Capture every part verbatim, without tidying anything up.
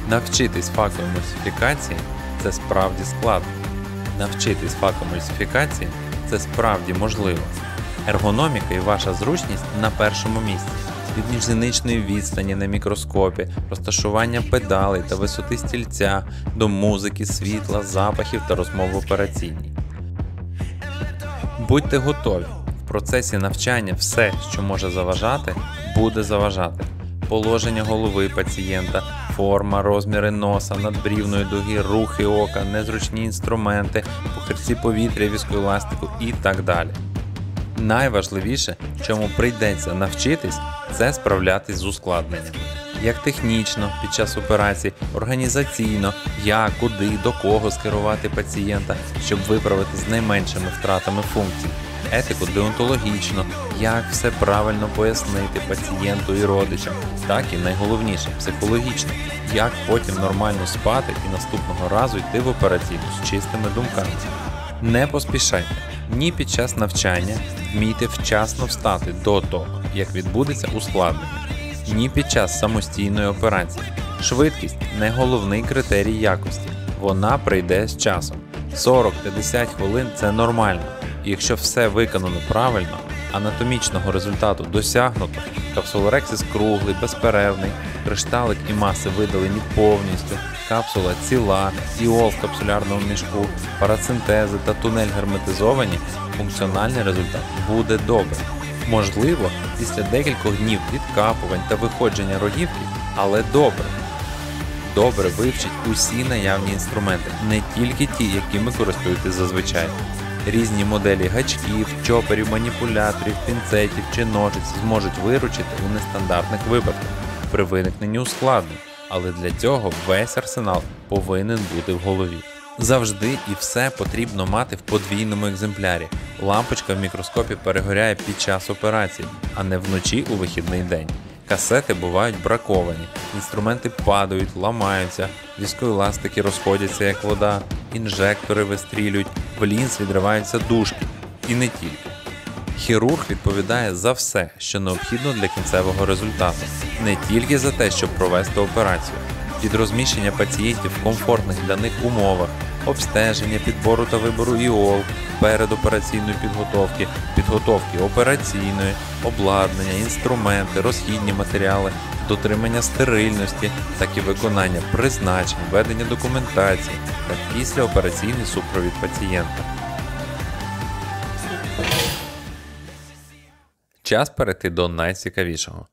Навчитись факоемульсифікації – це справді складно. Навчитись факоемульсифікації – це справді можливо. Ергономіка і ваша зручність на першому місці. Від міжзіничної відстані на мікроскопі, розташування педалей та висоти стільця, до музики, світла, запахів та розмов в операційній. Будьте готові. В процесі навчання все, що може заважати, буде заважати. Положення голови пацієнта, форма, розміри носа, надбрівної дуги, рухи ока, незручні інструменти, похирці повітря, віскоеластику і так далі. Найважливіше, чому прийдеться навчитись, це справлятись з ускладненнями. Як технічно, під час операції, організаційно, як, куди, до кого скерувати пацієнта, щоб виправити з найменшими втратами функцій. Етико-деонтологічно, як все правильно пояснити пацієнту і родичам, так і найголовніше – психологічно, як потім нормально спати і наступного разу йти в операційну з чистими думками. Не поспішайте. Ні під час навчання вмійте вчасно встати до того, як відбудеться ускладнення. Ні під час самостійної операції. Швидкість – не головний критерій якості. Вона прийде з часом. сорок-п'ятдесят хвилин – це нормально. І якщо все виконано правильно, анатомічного результату досягнуто, капсулорексис круглий, безперервний, кришталик і маси видалені повністю, капсула ціла, іол в капсулярному мішку, парацентези та тунель герметизовані, функціональний результат буде добре. Можливо, після декількох днів відкапувань та виходження рогівки, але добре. Добре вивчіть усі наявні інструменти, не тільки ті, якими користуєтесь зазвичай. Різні моделі гачків, чоперів, маніпуляторів, пінцетів чи ножиць зможуть виручити у нестандартних випадках при виникненні ускладнень, але для цього весь арсенал повинен бути в голові. Завжди і все потрібно мати в подвійному екземплярі. Лампочка в мікроскопі перегоряє під час операції, а не вночі у вихідний день. Касети бувають браковані, інструменти падають, ламаються, віскоеластики розходяться як вода, інжектори вистрілюють, в лінз відриваються дужки. І не тільки. Хірург відповідає за все, що необхідно для кінцевого результату. Не тільки за те, щоб провести операцію. Від розміщення пацієнтів в комфортних для них умовах, обстеження, підбору та вибору іол, передопераційної підготовки, підготовки операційної, обладнання, інструменти, розхідні матеріали, дотримання стерильності, так і виконання призначень, ведення документації та післяопераційний супровід пацієнта. Час перейти до найцікавішого.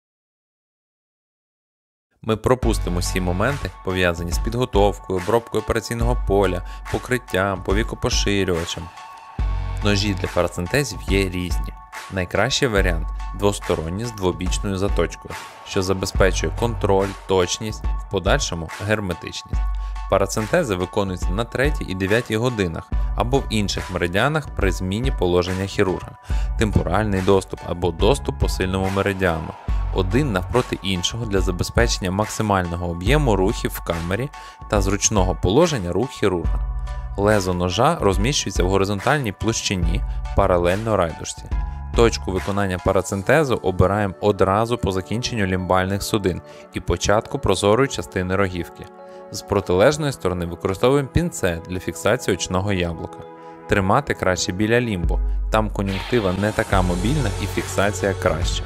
Ми пропустимо всі моменти, пов'язані з підготовкою, обробкою операційного поля, покриттям, повікопоширювачем. Ножі для парацентезів є різні. Найкращий варіант – двосторонні з двобічною заточкою, що забезпечує контроль, точність, в подальшому – герметичність. Парацентези виконуються на третій і дев'ятій годинах або в інших меридіанах при зміні положення хірурга, темпоральний доступ або доступ по сильному меридіану, один навпроти іншого для забезпечення максимального об'єму рухів в камері та зручного положення рук хірурга. Лезо ножа розміщується в горизонтальній площині паралельно райдушці. Точку виконання парацентезу обираємо одразу по закінченню лімбальних судин і початку прозорої частини рогівки. З протилежної сторони використовуємо пінцет для фіксації очного яблука. Тримати краще біля лімбу, там кон'юнктива не така мобільна і фіксація краща.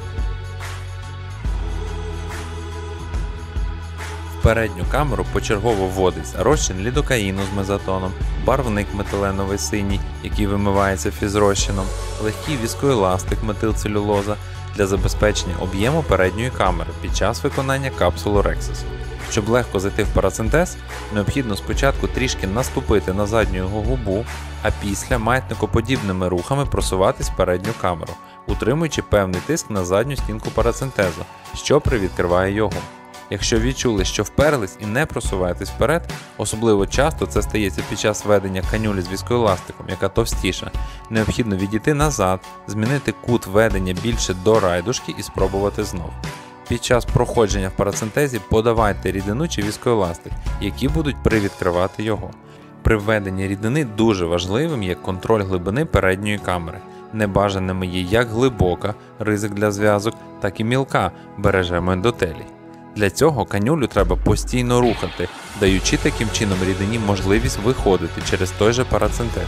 В передню камеру почергово вводиться розчин лідокаїну з мезотоном, барвник метиленовий синій, який вимивається фізрозчином, легкий віскоеластик метилцелюлоза для забезпечення об'єму передньої камери під час виконання капсулорексису. Щоб легко зайти в парацентез, необхідно спочатку трішки наступити на задню його губу, а після маятникоподібними рухами просуватись в передню камеру, утримуючи певний тиск на задню стінку парацентезу, що привідкриває його. Якщо відчули, що вперлись і не просуваєтесь вперед, особливо часто це стається під час введення канюлі з віскоеластиком, яка товстіша, необхідно відійти назад, змінити кут ведення більше до райдушки і спробувати знов. Під час проходження в парацентезі подавайте рідину чи віскоеластик, які будуть привідкривати його. При введенні рідини дуже важливим є контроль глибини передньої камери. Небажаними є як глибока, ризик для зв'язок, так і мілка, бережемо ендотелій. Для цього канюлю треба постійно рухати, даючи таким чином рідині можливість виходити через той же парацентез.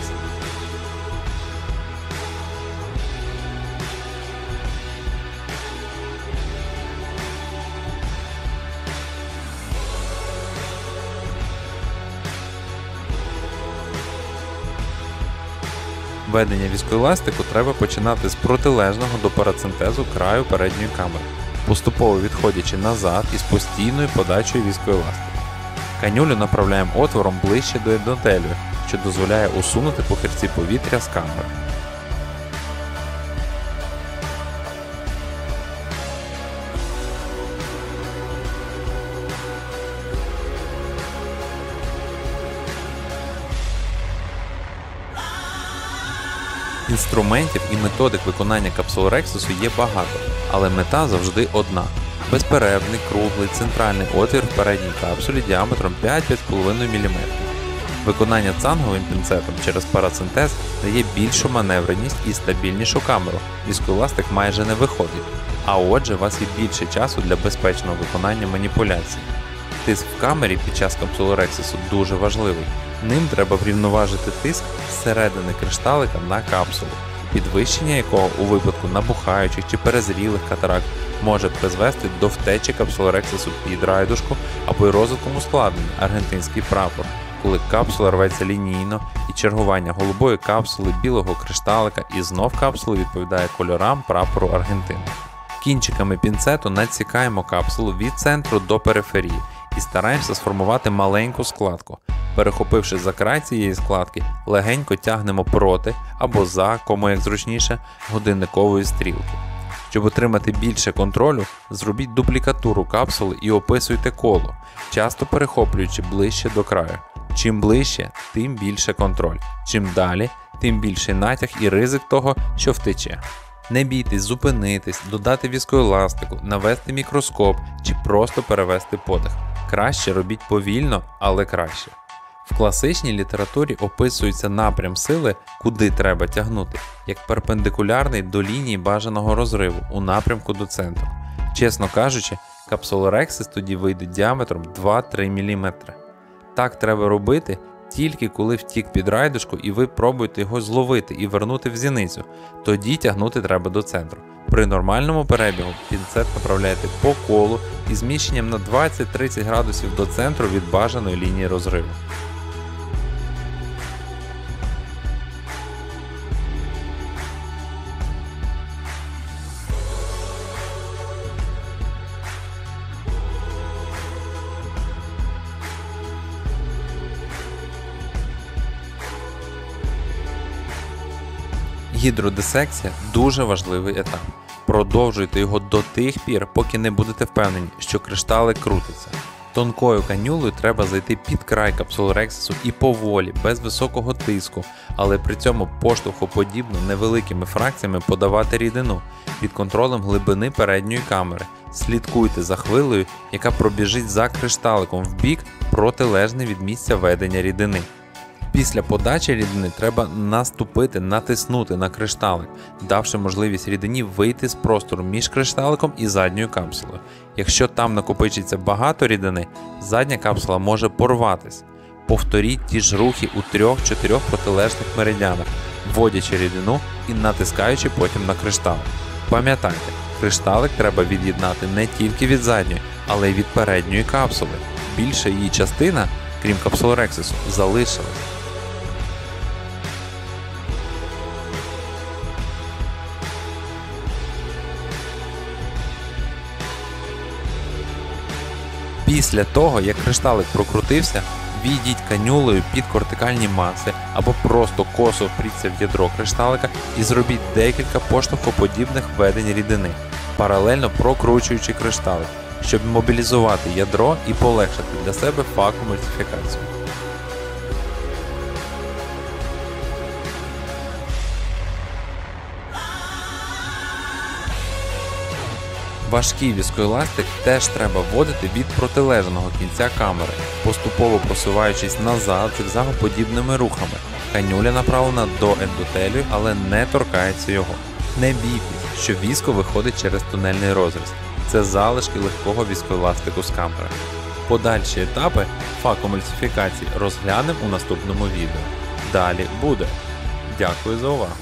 Введення віскоеластику треба починати з протилежного до парацентезу краю передньої камери, поступово відходячи назад із постійною подачею віскоеластику. Канюлю направляємо отвором ближче до ендотелію, що дозволяє усунути похирці повітря з камери. Інструментів і методик виконання капсулорексису є багато, але мета завжди одна – безперервний, круглий, центральний отвір в передній капсулі діаметром п'ять-п'ять з половиною міліметрів. Виконання цанговим пінцетом через парацентез дає більшу маневреність і стабільнішу камеру, віскоеластик майже не виходить, а отже у вас є більше часу для безпечного виконання маніпуляцій. Тиск в камері під час капсулорексису дуже важливий. Ним треба врівноважити тиск зсередини кришталика на капсулу, підвищення якого у випадку набухаючих чи перезрілих катаракт може призвести до втечі капсулорексису під райдушку або й розвитком ускладнення аргентинський прапор, коли капсула рветься лінійно і чергування голубої капсули, білого кришталика і знов капсули відповідає кольорам прапору Аргентини. Кінчиками пінцету надсікаємо капсулу від центру до периферії і стараємося сформувати маленьку складку. Перехопивши за край цієї складки, легенько тягнемо проти або за, кому як зручніше, годинникової стрілки. Щоб отримати більше контролю, зробіть дуплікатуру капсули і описуйте коло, часто перехоплюючи ближче до краю. Чим ближче, тим більше контроль. Чим далі, тим більший натяг і ризик того, що втече. Не бійтесь зупинитись, додати віскоеластику, навести мікроскоп чи просто перевести подих. Краще робіть повільно, але краще. В класичній літературі описується напрям сили, куди треба тягнути, як перпендикулярний до лінії бажаного розриву у напрямку до центру. Чесно кажучи, капсулорексис тоді вийде діаметром два-три міліметри. Так треба робити тільки коли втік під райдушку і ви пробуєте його зловити і вернути в зіницю, тоді тягнути треба до центру. При нормальному перебігу пінцет направляєте по колу із зміщенням на двадцять-тридцять градусів до центру від бажаної лінії розриву. Гідродисекція – дуже важливий етап. Продовжуйте його до тих пір, поки не будете впевнені, що кришталик крутиться. Тонкою канюлею треба зайти під край капсулорексису і поволі, без високого тиску, але при цьому поштовхоподібно невеликими фракціями подавати рідину під контролем глибини передньої камери. Слідкуйте за хвилею, яка пробіжить за кришталиком в бік, протилежний від місця ведення рідини. Після подачі рідини треба наступити, натиснути на кришталик, давши можливість рідині вийти з простору між кришталиком і задньою капсулою. Якщо там накопичиться багато рідини, задня капсула може порватись. Повторіть ті ж рухи у трьох-чотирьох протилежних меридіанах, вводячи рідину і натискаючи потім на кришталик. Пам'ятайте, кришталик треба від'єднати не тільки від задньої, але й від передньої капсули. Більша її частина, крім капсулорексису, залишилась. Після того, як кришталик прокрутився, війдіть канюлею під кортикальні маси або просто косо впріться в ядро кришталика і зробіть декілька поштовхоподібних введень рідини, паралельно прокручуючи кришталик, щоб мобілізувати ядро і полегшити для себе факомультифікацію. Важкий віскоеластик теж треба вводити від протилежного кінця камери, поступово просуваючись назад зигзагоподібними рухами. Канюля направлена до ендотелію, але не торкається його. Не бійтесь, що віско виходить через тунельний розріз. Це залишки легкого віскоеластику з камери. Подальші етапи факоемульсифікації розглянемо у наступному відео. Далі буде. Дякую за увагу!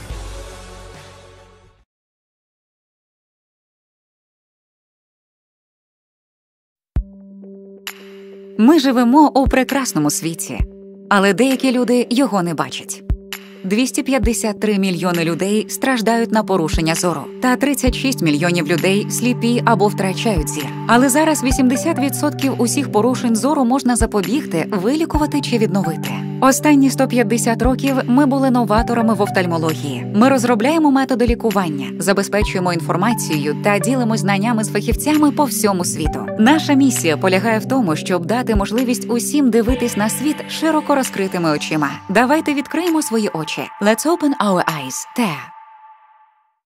Ми живемо у прекрасному світі, але деякі люди його не бачать. двісті п'ятдесят три мільйони людей страждають на порушення зору, та тридцять шість мільйонів людей сліпі або втрачають зір. Але зараз вісімдесят відсотків усіх порушень зору можна запобігти, вилікувати чи відновити. Останні сто п'ятдесят років ми були новаторами в офтальмології. Ми розробляємо методи лікування, забезпечуємо інформацією та ділимось знаннями з фахівцями по всьому світу. Наша місія полягає в тому, щоб дати можливість усім дивитись на світ широко розкритими очима. Давайте відкриємо свої очі. Let's open our eyes. Те.